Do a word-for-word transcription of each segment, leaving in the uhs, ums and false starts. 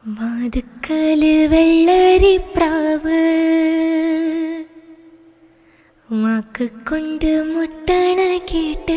വാതുക്കല് വെള്ളരിപ്രാവ് വാക്ക് കൊണ്ട് മുട്ടണ കേട്ട്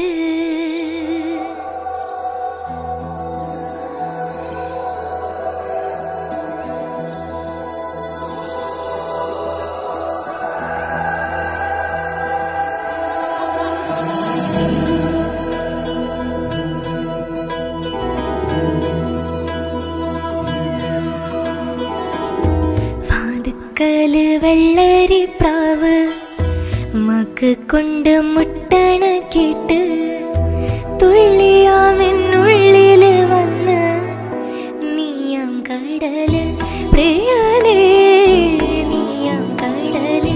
വാതുക്കല് വെള്ളരിപ്രാവ് വാക്ക് കൊണ്ട് മുട്ടണ കേട്ട് തുള്ളിയാമെന്നുള്ളില് വന്ന് നീയാം കടല് പ്രിയനേ നീയാം കടല്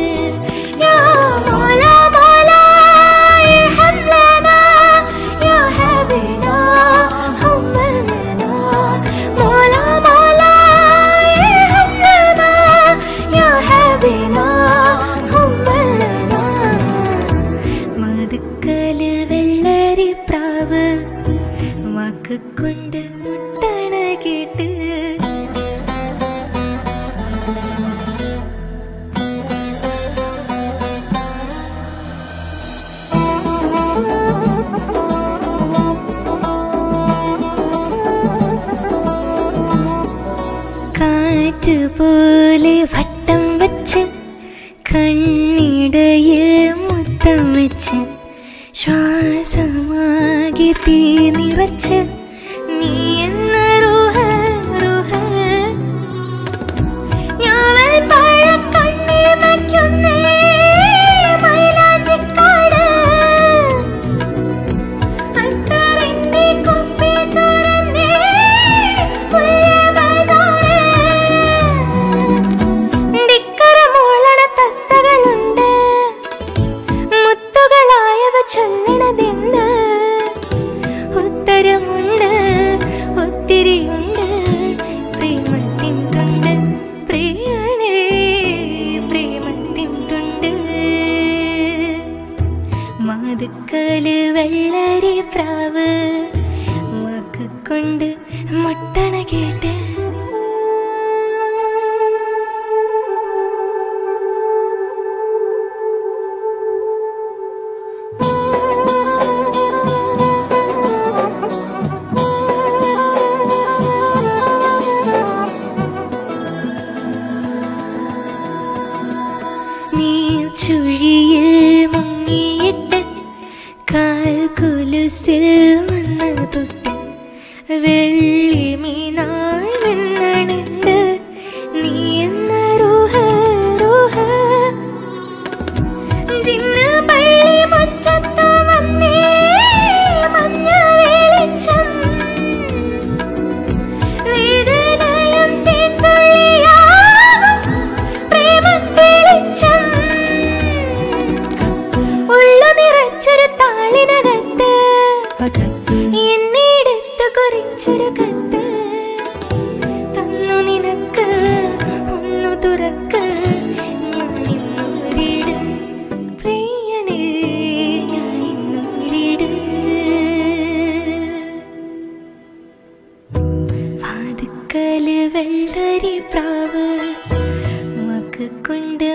വെള്ളരിപ്രാവ് വാക്ക് കൊണ്ട് മുട്ടണ കേട്ട് കാറ്റ് പോലെ വട്ടം വെച്ച് കണ്ണിടയിൽ മുത്തം വെച്ച് ശ്വാസമാകി തീ നിറച്ച് നീ എന്ന റൂഹ റൂഹ ഞാവൽ പഴം കണ്ണീർ നയ്ക്കുന്നേ മൈലാഞ്ചിക്കാട് അത്തറിന്റെ കുപ്പി തുറന്നേ പുതിയ ബസാറ് ധിക്കര മൂളണ തത്തകളുണ്ട് മുത്തുകളായവ ചൊല്ലണതെന്ന് ഉത്തരമുണ്ട് ഒത്തിരിയുണ്ട് പ്രേമത്തിൻ തുണ്ട് പ്രിയനേ പ്രേമത്തിൻ തുണ്ട് വാതുക്കല് വെള്ളരിപ്രാവ് വാക്ക് കൊണ്ട് മുട്ടണ കേട്ട് ചുഴിയിൽ മുങ്ങിയിട്ട് കാൽ കുലുസിൽ വന്ന് തൊട്ട് വെള്ളി മീനായി നിന്നണിണ്ട് നീ എന്ന റൂഹ റൂഹ ജിന്ന് പള്ളി മുറ്റത്ത് വന്നേ മഞ്ഞ വെളിച്ചം വേദനയും തേൻതുള്ളിയാകും പ്രേമത്തെളിച്ചം നിറച്ചൊരു താളിനകത്ത് എന്നെടുത്ത് കുറിച്ചൊരു കത്ത് തന്നു നിനക്ക് ഒന്നു തുറക്ക് ഞാനിന്നൂരിട് പ്രിയനേ ഞാനിന്നൂരിട് വാതുക്കല് വെള്ളരിപ്രാവ് വാക്ക് കൊണ്ട്